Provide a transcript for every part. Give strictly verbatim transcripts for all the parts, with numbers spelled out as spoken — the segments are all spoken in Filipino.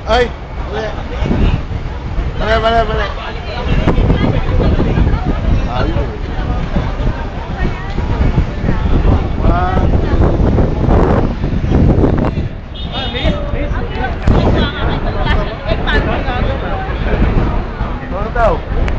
Ay! Mali, mali, mali. Ayun. One, ano daw?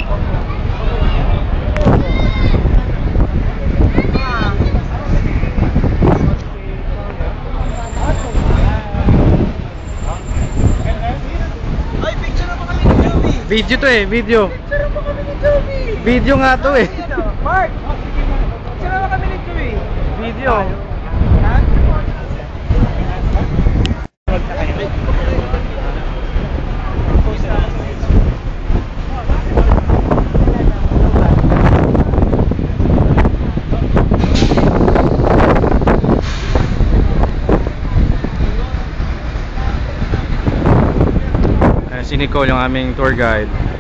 Video to eh, video. Video nga to eh. Mark! Sino kami ni Joey? Video. Si Nicole yung aming tour guide.